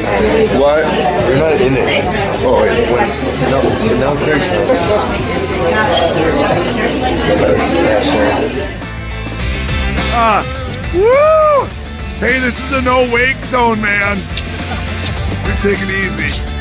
What? You're not in it. Oh, wait. No, Craig's not. Woo! Hey, this is the no wake zone, man. Just take it easy.